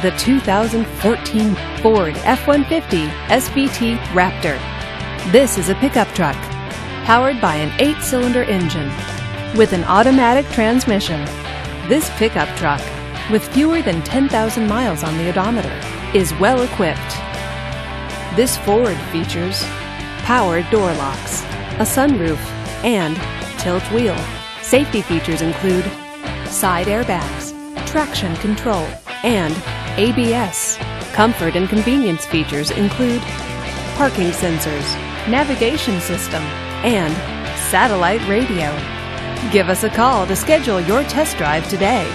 the 2014 Ford F-150 SVT Raptor. This is a pickup truck powered by an 8-cylinder engine with an automatic transmission. This pickup truck, with fewer than 10,000 miles on the odometer, is well equipped. This Ford features power door locks, a sunroof, and tilt wheel. Safety features include side airbags, traction control, and ABS. Comfort and convenience features include parking sensors, navigation system, and satellite radio. Give us a call to schedule your test drive today.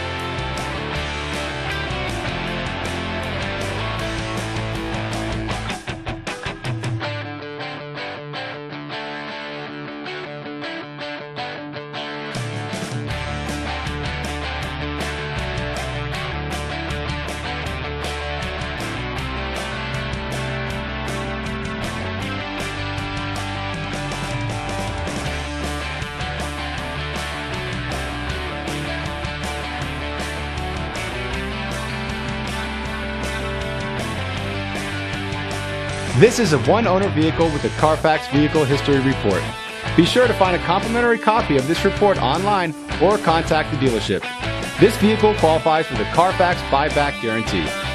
This is a one-owner vehicle with a Carfax Vehicle History Report. Be sure to find a complimentary copy of this report online or contact the dealership. This vehicle qualifies for the Carfax Buyback Guarantee.